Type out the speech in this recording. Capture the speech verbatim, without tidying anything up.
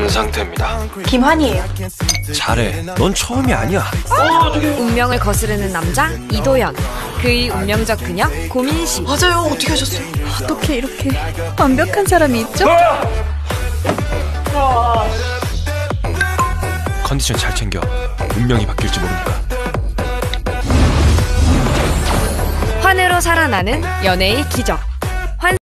이런 상태입니다. 김환이에요. 잘해. 넌 처음이 아니야. 운명을 거스르는 남자 이도현, 그의 운명적 그녀 고민씨. 맞아요. 어떻게 하셨어요? 어떻게 이렇게 완벽한 사람이 있죠? 컨디션 잘 챙겨. 운명이 바뀔지 모르니까. 환으로 살아나는 연애의 기적.